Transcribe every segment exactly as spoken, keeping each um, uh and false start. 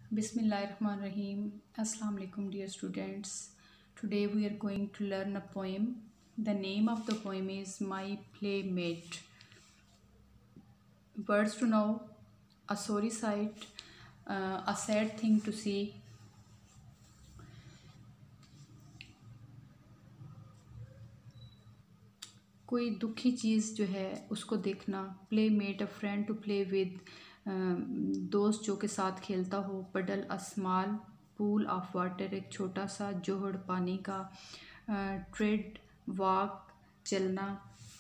Bismillahirrahmanirrahim. Assalamu alaikum, dear students. Today we are going to learn a poem. The name of the poem is My Playmate. Words to know: a sorry sight, uh, a sad thing to see, कोई दुखी चीज़ जो है उसको देखना, playmate a friend to play with, दोस्त जो के साथ खेलता हो, puddle a small pool of water एक छोटा सा जोहड़ पानी का, ट्रेड वॉक चलना।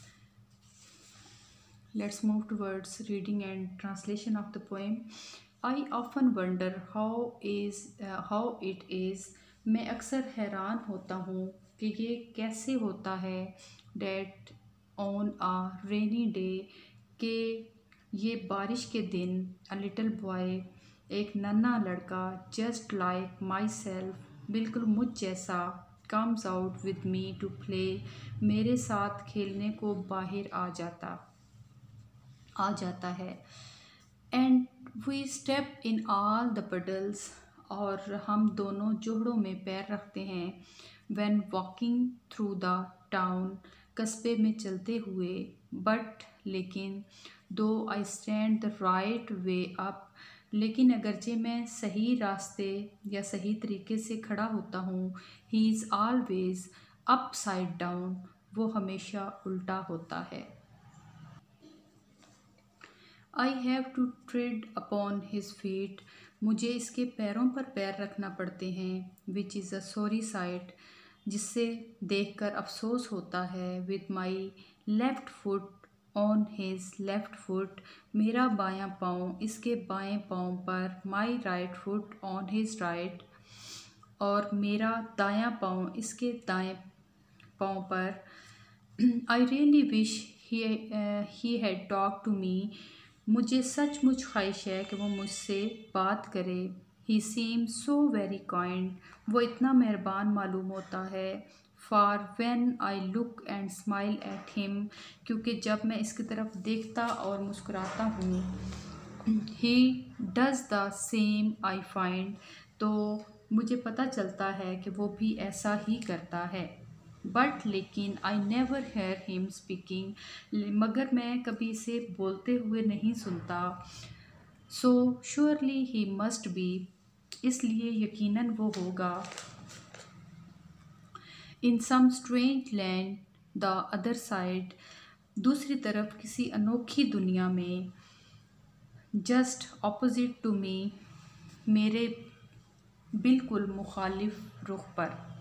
Let's move towards reading and translation of the poem. I often wonder how is uh, how it is. मैं अक्सर हैरान होता हूँ कि ये कैसे होता है। That on a rainy day, कि ये बारिश के दिन, a little boy, एक नन्हा लड़का, just like myself, बिल्कुल मुझ जैसा, comes out with me to play, मेरे साथ खेलने को बाहर आ जाता आ जाता है। And we step in all the puddles, और हम दोनों जोहड़ों में पैर रखते हैं। When walking through the town, कस्बे में चलते हुए। बट लेकिन, though I stand the right way up, लेकिन अगरचे मैं सही रास्ते या सही तरीके से खड़ा होता हूँ, he is always upside down, वो हमेशा उल्टा होता है। I have to tread upon his feet, मुझे इसके पैरों पर पैर रखना पड़ते हैं। Which is a sorry sight, जिससे देखकर अफसोस होता है। With my left foot on his left foot, मेरा बायां पाँव इसके बाएं पाँव पर। My right foot on his right, और मेरा दायां पाँव इसके दाएं पाँव पर। I really wish he had talk to me, मुझे सचमुच ख्वाहिश है कि वो मुझसे बात करे। ही सीम सो वेरी काइंड, वो इतना मेहरबान मालूम होता है। For when I look and smile at him, क्योंकि जब मैं इसकी तरफ देखता और मुस्कुराता हूँ। He does the same I find, तो मुझे पता चलता है कि वो भी ऐसा ही करता है। बट लेकिन, I never hear him speaking, मगर मैं कभी इसे बोलते हुए नहीं सुनता। So surely he must be, इसलिए यकीनन वो होगा। In some strange land the other side, दूसरी तरफ किसी अनोखी दुनिया में। जस्ट ऑपोजिट टू मी, मेरे बिल्कुल मुखालिफ रुख पर।